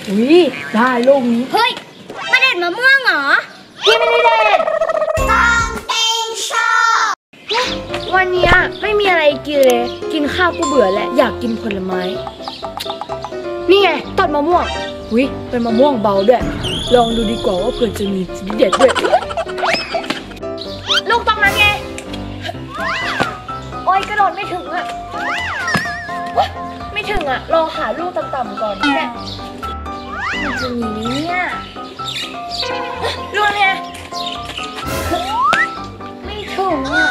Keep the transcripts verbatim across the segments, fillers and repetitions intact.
อุ้ยได้ลูกนี้เฮ้ยมาเด็ดมะม่วงเหรอพี่ไม่ได้เด็ดตองเองชอบวันนี้ไม่มีอะไรกินเลยกินข้าวกูเบื่อแล้วอยากกินผลไม้นี่ไงต้นมะม่วงอุ้ยเป็นมะม่วงเบาด้วยลองดูดีกว่าว่าเผื่อจะมีสีเด็ดด้วยลูกตรงนั้นไงโอ๊ยกระโดดไม่ถึงอะไม่ถึงอะรอหาลูกต่ำๆก่อนเนี่ยมันจะมีเนี่ยลูกเนี่ยไม่ถึงอะ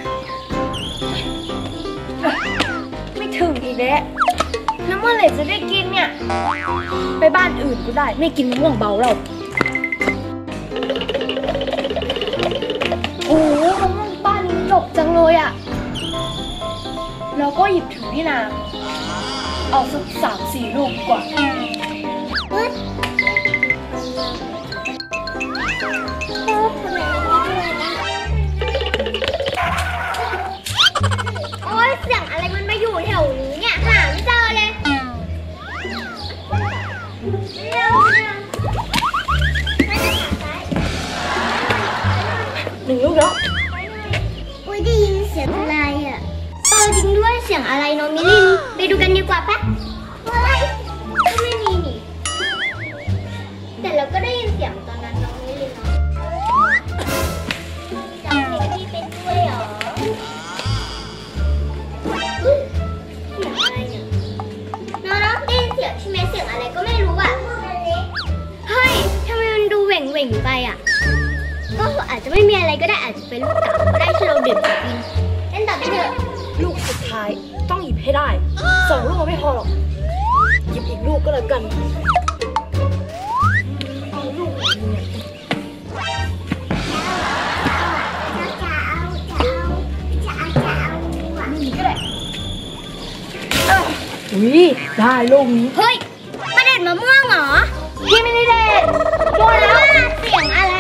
ไม่ถึงอีกแล้วน้ำเมื่อไหร่จะได้กินเนี่ยไปบ้านอื่นก็ได้ไม่กินมะม่วงเบาเราโอ้โหมะม่วงบ้านนี้ดกจังเลยอะเราก็หยิบถือนี่นาเอาสักสามสี่ลูกกว่าโอ๊ยเสียงอะไรมันมาอยู่แถวนี้เนี่ยหาไม่เจอเลยเร็วหนึ่งลูกแล้วอุ้ยได้ยินเสียงอะไรอ่ะเออจริงด้วยเสียงอะไรน้องมิลินไปดูกันดีกว่าปะอะไรก็ไม่มีนี่แต่เราก็ได้ยินเสียงตอนนั้นน้องมิลินเนาะจำเพลงที่เป็นด้วยเหรอเสียงอะไรเนี่ยน้องๆได้ยินเสียงใช่ไหมเสียงอะไรก็ไม่รู้อ่ะเฮ้ยทำไมมันดูเหว่งเหว่งไปอ่ะก็อาจจะไม่มีอะไรก็ได้อาจจะเป็นลูกเต๋าก็ได้ที่เราเด็ดกินเล่นต่อไปเถอะลูกสุดท้ายต้องหยิบให้ได้สองลูกไม่พอหรอกหยิบอีกลูกก็แล้วกันเอาลูกเนี่ยจะเอาจะเอาจะเอาจะเอานี่ก็ได้อุ้ยได้ลูกนี้เฮ้ยมาเด็ดมะม่วงเหรอพี่ไม่ได้เด็ดโดนแล้วเสียงอะไร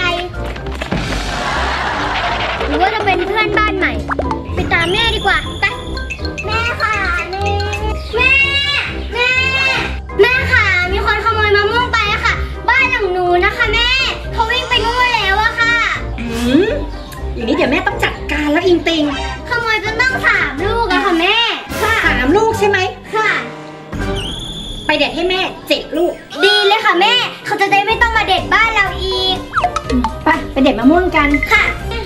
หรือว่าจะเป็นเพื่อนบ้านใหม่ไปตามแม่ดีกว่าไปแม่ค่ะแม่แม่แม่แม่ค่ะมีคนขโมยมะม่วงไปอะค่ะบ้านหลังหนูนะคะแม่เขาวิ่งไปนู่นแล้วอะค่ะอืมอย่างนี้เดี๋ยวแม่ต้องจัดการแล้วอิงติงขโมยจนต้องสามลูกอะค่ะแม่ค่ะสามลูกใช่ไหมค่ะไปเด็ดให้แม่เจ็ดลูกดีเลยค่ะแม่เขาจะได้ไม่ต้องมาเด็ดบ้านเราอีกไปไปเด็ดมะม่วงกันค่ะ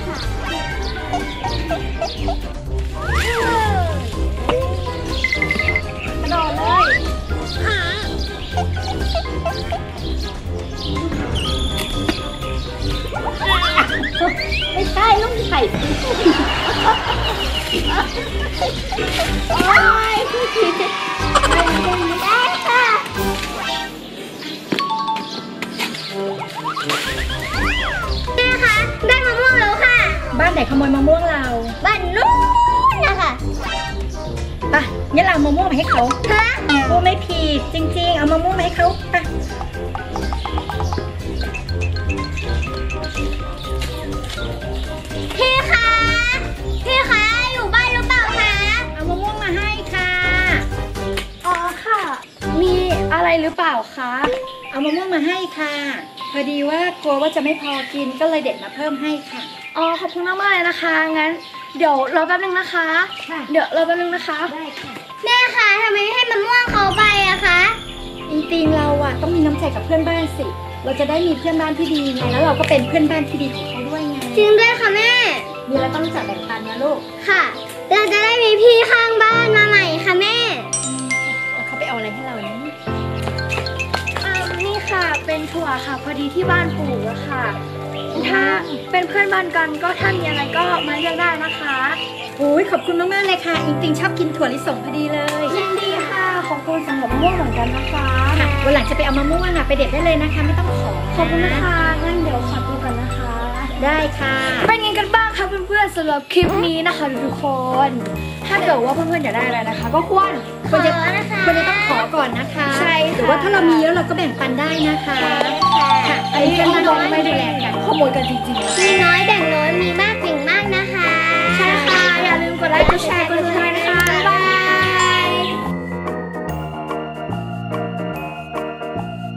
กระโดดเลยไม่ใช่ลูกไข่โอ๊ยได้ค่ะแม่คะได้มะม่วงแล้วค่ะบ้านไหนขโมยมะม่วงเราบ้านนู้นนะคะไปงั้นเราเอามะม่วงมาให้เขาฮะโอ้ไม่ผิดจริงๆเอามะม่วงมาให้เขาไปพี่คะพี่คะอยู่บ้านหรือเปล่าคะเอามะม่วงมาให้ค่ะอ๋อค่ะมีอะไรหรือเปล่าคะเอามะม่วงมาให้ค่ะพอดีว่ากลัวว่าจะไม่พอกินก็เลยเด็ดมาเพิ่มให้ค่ะอ๋อขอบคุณมากๆเลยนะคะงั้นเดี๋ยวรอแป๊บนึงนะคะเดี๋ยวรอแป๊บนึงนะคะได้ค่ะแม่คะทำไมไม่ให้มะม่วงเขาไปอะคะจริงๆเราอะต้องมีน้ำใจกับเพื่อนบ้านสิเราจะได้มีเพื่อนบ้านที่ดีไงแล้วเราก็เป็นเพื่อนบ้านที่ดีของเขาด้วยไงจริงด้วยค่ะแม่มีอะไรต้องรู้จักแบ่งปันนะลูกค่ะเราจะได้มีพี่ข้างบ้านมาใหม่ค่ะแม่เขาไปเอาอะไรให้เราเนี่ยนี่ค่ะเป็นถั่วค่ะพอดีที่บ้านปลูกอะค่ะถ้าเป็นเพื่อนบ้านกันก็ถ้ามีอะไรก็มาเลือกได้นะคะโอ้ยขอบคุณมากๆเลยค่ะจริงๆชอบกินถั่วลิสงพอดีเลยยินดีค่ะขอบคุณสำหรับมะม่วงเหมือนกันนะคะค่ะวันหลังจะไปเอามะม่วงอะไปเด็ดได้เลยนะคะไม่ต้องขอขอบคุณนะคะงั้นเดี๋ยวขอตัวกันนะคะได้ค่ะเป็นยังไงกันบ้างคะเพื่อนๆสำหรับคลิปนี้นะคะทุกคนถ้าเกิดว่าเพื่อนๆอยากได้อะไรนะคะก็ควรควรจะควรจะต้องขอก่อนนะคะใช่หรือว่าถ้าเรามีแล้วเราก็แบ่งปันได้นะคะค่ะอันนี้เป็นน้อยไม่ดูแลกันขโมยกันจริงๆมีน้อยแบ่งน้อยมีมากเก่งมากนะคะใช่ค่ะอย่าลืมกดไลค์กดแชร์กดติดตาม